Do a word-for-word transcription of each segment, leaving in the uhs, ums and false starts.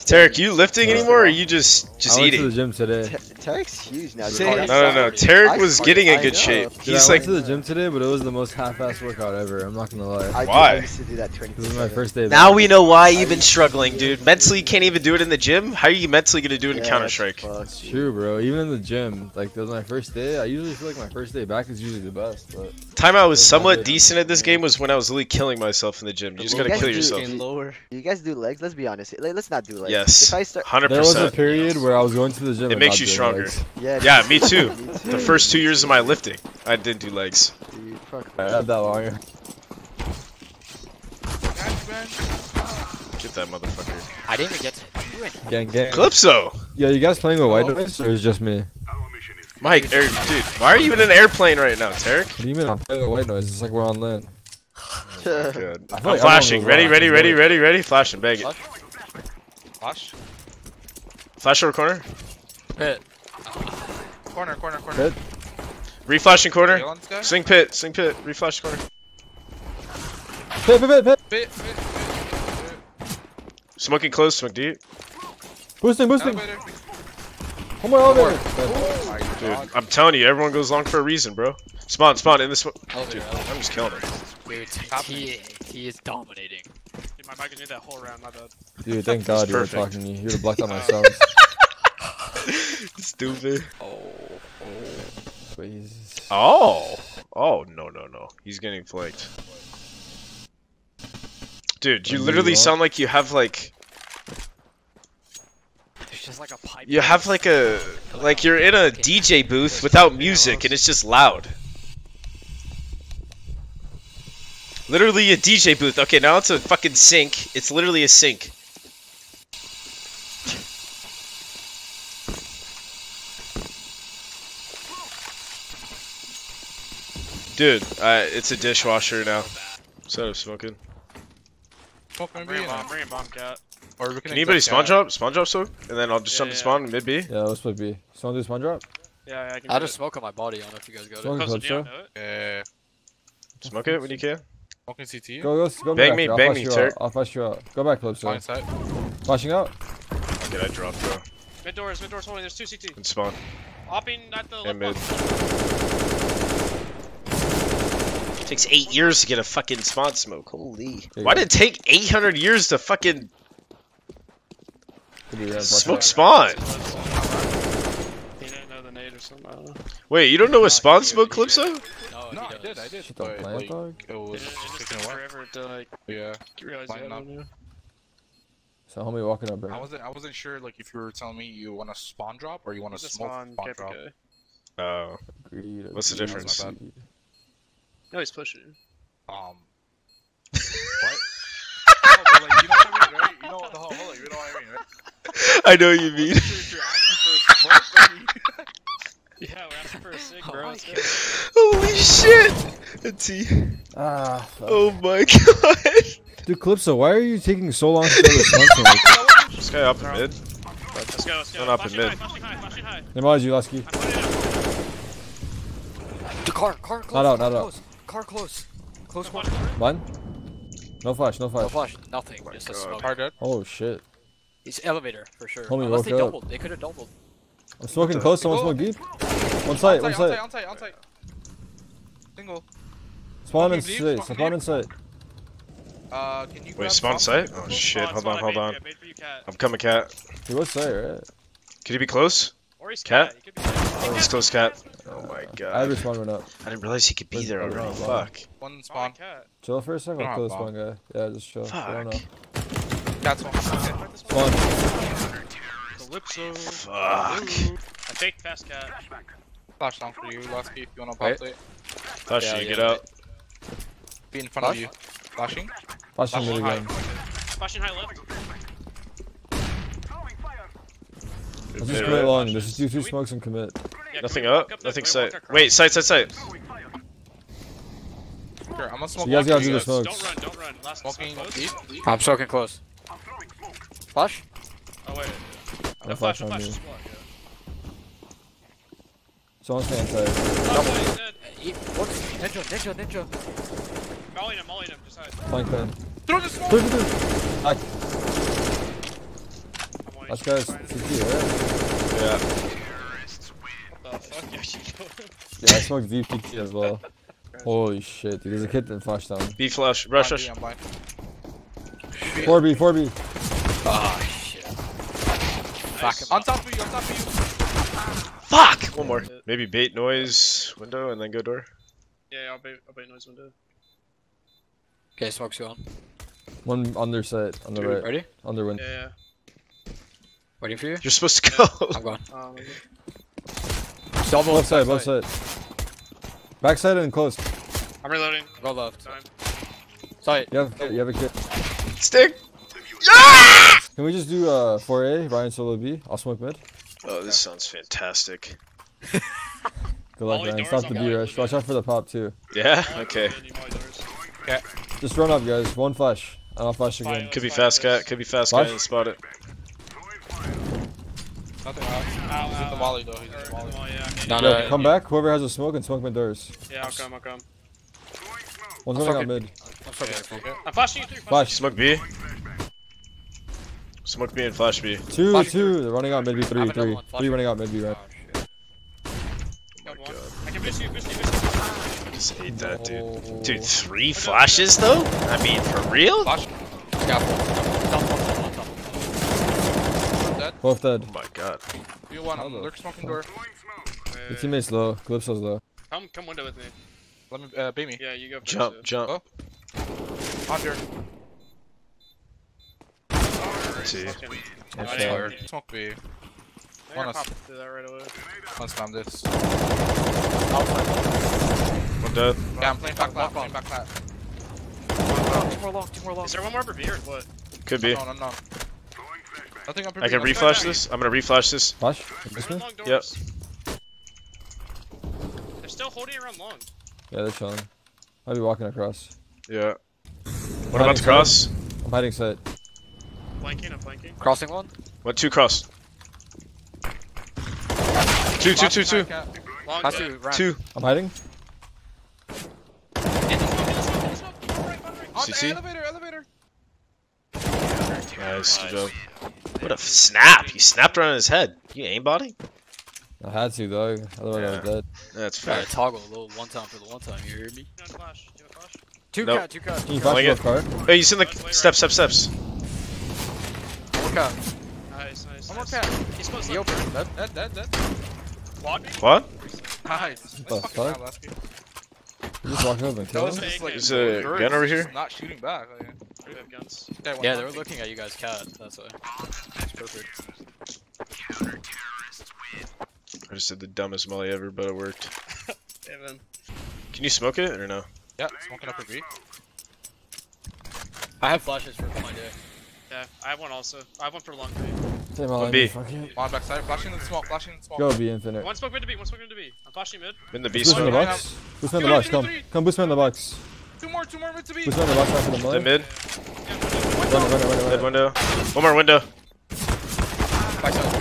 Tarek, you lifting anymore, or are you just just I went eating? to the gym today. Tarek's huge now. No, no, no. Tarek was getting in good shape. Dude, He's I like, went to the gym today, but it was the most half-assed workout ever. I'm not gonna lie. I Why? used to do that This was my first day. now back. we know why you've been struggling, dude. Mentally, you can't even do it in the gym. How are you mentally gonna do it in Yeah, Counter Strike? that's fucked, True, bro. Even in the gym, like, that was my first day. I usually feel like my first day back is usually the best, but Timeout was somewhat decent at this game was when I was literally killing myself in the gym. You just gotta You guys kill do- yourself. Lower. You guys do legs? Let's be honest. Like, let's not do legs. Yes, If I start, hundred there was a percent. period where I was going to the gym. It and makes not you doing stronger. legs. yeah. Yeah, me too. Me too. The first two years of my lifting, I didn't do legs. Dude, fuck. I had that long. Get that motherfucker. I didn't even get to do it. Gang, gang. Calypso! Yeah, you guys playing with white noise, or is it just me? Mike, er, dude, why are you in an airplane right now, Tarek? What do you mean I'm playing with white noise? It's like we're on land. Good. I feel I'm like everyone flashing. was Ready, on ready, as ready, well. ready, ready. Flashing. Bang it. Flash. Flash over corner. Pit. Corner, corner, corner. Pit. Reflashing corner. Galen, this guy? Swing pit. Swing pit. Reflash corner. Pit, pit, pit, pit. Bit, bit, bit, bit. Smoking close. Smoke deep. Boosting, boosting. Elevator. One more elevator. Oh my Dude, god. I'm telling you, everyone goes long for a reason, bro. Spawn, spawn in this. Elevator. Dude, I'm just killing it. Dude, he, he is dominating. Dude, my mic is made that whole round, my bad. Dude, thank God you were perfect. talking to me. You would have blocked out my subs. Stupid. Oh. Please. Oh. Oh, no, no, no. He's getting flanked. Dude, you What do you literally want? sound like you have like There's just like a pipe. you have like a like you're in a D J booth without music and it's just loud. Literally a D J booth. Okay, now it's a fucking sink. It's literally a sink. Dude, uh, it's a dishwasher now. Instead of smoking. Smoke maybe. Bring a and bomb, then- bring a bomb, cat. Or we Can anybody exit spawn cat. drop? Spawn drop so? And then I'll just Yeah, jump to yeah. spawn mid B? Yeah, let's play B. Someone do spawn drop? Yeah, yeah, I can I do just it. smoke on my body. I don't know if you guys got Smoke. it. Close, do you Calypso? know it? Yeah. Smoke it when you can. Smoking C T. Go, go, go Bang back. me, I'll bang flash me, you Turk. out. I'll flash you out. Go back, Calypso. Blind side. Flashing out. Okay, I dropped bro. Mid doors, mid doors holding, there's two C T. And spawn. Hopping at the And left mid. bottom. Takes eight years to get a fucking spawn smoke. Holy. There you Why go. did it take eight hundred years to fucking Could be red, smoke flash spawn? He didn't know the nade or something, I don't know. Wait, you don't know what spawn smoke, Calypso? No, No, he I does. did, I did. Shit, don't But, plant, like, dog. it It was just, it just taking took a while. forever to like Yeah. realize Line you up. had it. So homie walking up, I bro. wasn't. I wasn't sure. Like, if you were telling me you want to spawn drop or you want to He's a smoke spawn, spawn drop. K P K. Oh. Agreed, What's the agreed, difference? agreed. No, he's pushing. Um. What? No, but, like, you know what I mean, right? You know what the whole. Hold on, you know what I mean, right? I know what you I mean. wasn't sure if you're asking for a smoke. Like, you- Yeah, we're asking for a sig, Oh bro. my Let's go. Holy shit! A T. Ah, fuck. Oh my god. Dude, Calypso, why are you taking so long to throw this smoke smoke? This guy up in mid. Let's go, let's go. Going up in Flashing mid. high, flashing high, flashing high. Nemaji, Lasky. I'm putting it out. The car, car close. Not out, car not out. close. Car close. Close Flash one. corner. One? No flash, no No flash. flash. Nothing. Just a God. smoke. Hard dead. Oh shit. He's elevator for sure. Homie, Unless woke they up. doubled. They could have doubled. I'm smoking the- close, someone Go. smoke deep. One site, one On site, site. on site, on site. Single. Spawn in Smoking deep, sight, smoking spawn deep. in sight. Uh, can you Wait, grab spawn some? site? Oh shit, Spawn, hold spawn, on, I hold made on. for you, I made for you, cat. I'm coming, cat. He was sight, right? Could he be close? Or he's Cat? cat. He could be cat. Oh, he's close, cat. Oh my I had god. respawn run up. I didn't realize he could be there already. Wow. Fuck. One Spawn spawn. cat. Chill for a second, Don't I'll kill have this one guy. Yeah, just chill. I don't know. Fuck. That's one. Okay, fight this one. Spawn. Calypso. Fuck. I faked fast cat. Flash down for you, Lasky, if you wanna Wait. pop it. Flash Yeah, you, yeah, get wait. out. Be in front of Flash? you. Flashing. Flashing Flash mid high. again. Flashing high left. Let's just commit long. Let's just do two smokes and commit. Yeah, Nothing can we walk up, the- nothing wait, sight. walk across? Wait, sight, sight, sight. Sure, I'm gonna smoke You guys one gotta for do you the guys. smokes. Don't run, don't run. Last Smoking smoke deep. close. I'm smoking close. Flash? Oh wait. No No flash flash, on no flash. me. Just block, yeah. Someone's staying inside. Oh, he's dead. He, whoops. Ninja, ninja, ninja. Mollying him, mollying him. Just hide. Flank clean. Throw the smoke! Through, through, through. Back. Last guy's C T, right? Yeah. What the fuck? Yeah, keep going. Yeah, I smoked deep P T as well. Holy shit, dude. There's a kid in flash down. B flash. Rush, rush. I'm blind. four B, four B. Oh shit. Fuck him. On top of you, on top of you. Fuck! One more. Maybe bait noise window and then go door. Yeah, I'll bait, I'll bait noise window. Okay, smoke's going. One under side, on the Dude. right. Ready? Under wind. Yeah, Waiting for you. You're supposed to go. I'm going. yeah. Um, Double Left side, left side. Back side and close. I'm reloading. Go left. Time. Sight. You have, you have a kid. Stick! Can we just do uh four A, Ryan solo B? I'll smoke mid. Oh, this sounds fantastic. Good luck, Molly Ryan. doors, Stop I'm the B molly rush. doors. Watch out for the pop too. Yeah? Molly Okay. doors, you molly doors. Just run up, guys. One flash. And I'll flash again. Fine. Could be Let's fast find cat, this. could be fast Flash? cat and spot it. Nothing out. Ow, He's ow, in the ow. molly though. He's in Or- the molly. well, yeah, okay. No, Yeah, no, come back. Whoever has a smoke and smoke mid doors. Yeah, I'll come, I'll come. One's I'll running out fucking- mid. I'm fucking okay. I'm flashing you through. Flash. Smoke B. Smoke B and flash B. Two, Flash two. They're running out mid B. I Three, have another three. one. Flash Three me. running out mid B, right? Oh, shit. Got one. God. I can boost you, boost you, boost you. I just hate that, dude. Oh. Dude, three flashes though? I mean, for real? Flash. Careful. Top, top, top, top. Dead. Both dead. Oh my god. You one. How I'm the lurk smoking door. Your teammate's low. Calypso's low. Come, come window with me. Let me uh, bait me. Yeah, you go first. Jump, yeah. jump. Oh. Under. See. Fucking- That's I fair. didn't- Smoke B. I think I Honest. popped through that right away. Let's spam this. One dead. Yeah, I'm playing back flat. Playing back flat. Two more long, two more long. Is there one more for B or what? Could be. No, no, no. I think I'm I can pretty- reflash this. I'm gonna reflash this. Flash? There's This one one? long doors. They're still holding around long. Yeah, they're chilling. Might be walking across. Yeah. What about the cross? I'm hiding sight. Flanking, I'm flanking. Crossing one. What, two cross? Two, two, two, two. Long Pass dead. you, ran. Two. I'm hiding. In the smoke, in the smoke, in the smoke. Bottom right, bottom right. On C the T? elevator, elevator. Nice, good job. What a f- snap! He snapped around his head. You aimbotting? I had to, dog. Otherwise, I was dead. That's Try fair. to toggle a little one time for the one time, you hear me? You want flash? Do you want flash? Two Nope. cut, two cut. Can you two cut. flash Like both car? Hey, he's in the steps, steps, steps. One cut. Nice, nice. One more nice. cat. He's close He left. opened. Dead, dead, dead, dead. Quad me? What? Nice. the Let's fucking fuck? out, Lasky. You just walked over and That killed was him? just like Is a birds gun over just here? Not shooting back. Like, We have guns. yeah, one Yeah, more they were thing. looking at you guys cat, that's why. That's perfect. I just did the dumbest molly ever, but it worked. Yeah, man. Can you smoke it or no? Yeah, smoking up a B. I have flashes for my day. Yeah, I have one also. I have one for long B. Same One line, B. fuck it. On backside, flashing in the smoke, flashing in the smoke. Go B infinite. One smoke mid to B, one smoke mid to B. I'm flashing mid. In the B Boost me in the smoke. box. Boost me in the box. Come. Come boost me in the box. Two more, two more mid to B. Boost me in the box after the The molly. mid. Yeah, Run it, run it, run it, Mid run it. window. One more window. Backside.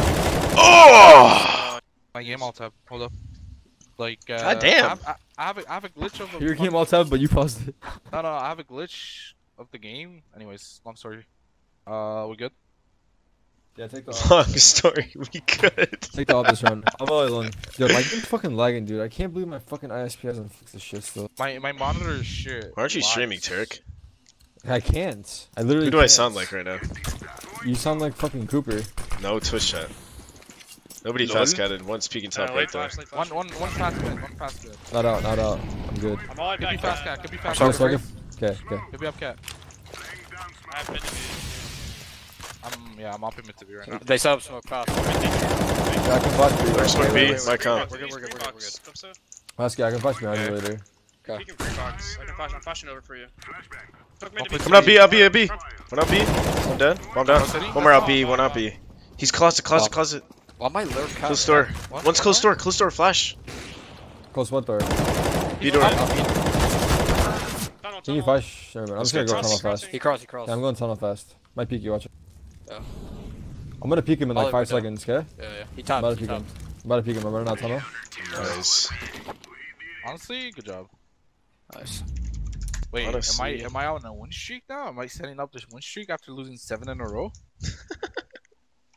Oh! My game alt tab. Hold up. Like, uh, God damn. I have, I, I have a, I have a glitch of the Your game all tab, but you paused it. No, no, I have a glitch of the game. Anyways, long story. Uh, we good? Yeah, take the Long story. We could. take the off this round. I'm all alone. Yo, my game's fucking lagging, dude. I can't believe my fucking I S P hasn't fixed this shit still. My my monitor is shit. Why aren't you Lags. streaming, Turk? I can't. I literally Who do I can't. sound like right now? You sound like fucking Cooper. No Twitch chat. Nobody Lol. fast catted. One's peeking top Uh, right late there. flash, late One flash. one one fast mid, one fast mid. Not out, not out. I'm good. I'm all Could be back. fast cat. cat, could be I'm fast sorry, cat. sorry. Okay, okay. Could be up cat. I have mid to B. I'm yeah, I'm upping mid to B right now. They set up smoke fast. Yeah, I can flash B. There's smoke wait, B. wait, wait, My wait. count. We're good, we're good, we're good, we're good. Come so. Last guy, I can flash behind you Okay. later. Okay. Speaking free box, I can flash. I'm flashing over for you. Smoke mid to B. Coming up B, up B, up B. One up B. One dead. One down. One more out B. One out B. He's closet, closet, closet. Why am I lurk cat? Close door. What? One's close door. Close door. Flash. Close what door? B door. Tunnel, Can you tunnel. flash? Never mind. I'm Let's just gonna go go tunnel. tunnel fast. He crossed, he crossed. Yeah, I'm going tunnel fast. Might peek you, watch it. Yeah. I'm gonna peek him in I'll like let five you know. seconds, okay? Yeah, yeah. He I'm tapped, about to he peek him. tapped. I'm about to peek him. I'm running out tunnel. Nice. Honestly, good job. Nice. Wait, Honestly. am I am I out on a win streak now? Am I setting up this win streak after losing seven in a row?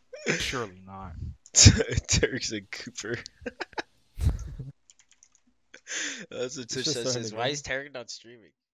Surely not. Turks and Cooper. That's what It's Twitch just says. starting Why again. is Tarek not streaming?